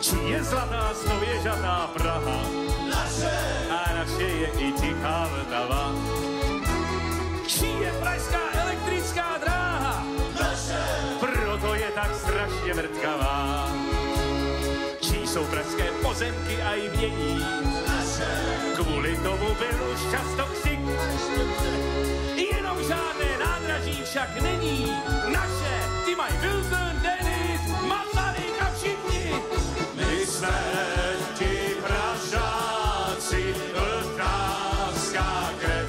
Čí je zlatá stověžatá Praha, Naše! A naše je i tichá Vltava. Čí je pražská elektrická dráha, Naše! proto je tak strašně mrtkavá. Čí jsou pražské pozemky a i mění, Naše! kvůli tomu byl už často křik. Jenom žádné nádraží však není. Naše, ty mají Wilson, Denis, Masaryk a všichni. My jsme ti Pražáci, vltavská krev.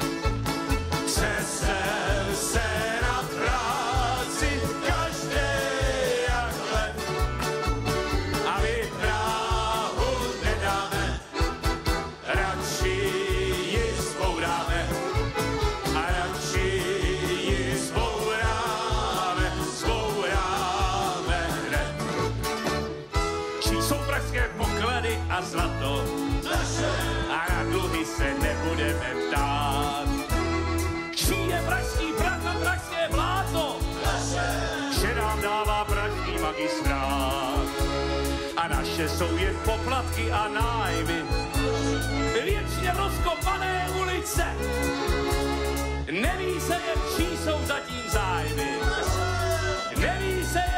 Přesel se na práci, každý jak lev. A my Prahu nedáme, radši ji zbouráme. A radši ji zbouráme, zbouráme hned. Čí jsou pražské poklady a zlato, Naše! a na dluhy se nebudeme ptát. Čí je pražský prach a pražské bláto, Naše! že nám dává pražský magistrát. A naše jsou jen poplatky a nájmy, věčně rozkopané ulice. Neví se jen, čí jsou zatím zájmy. Neví se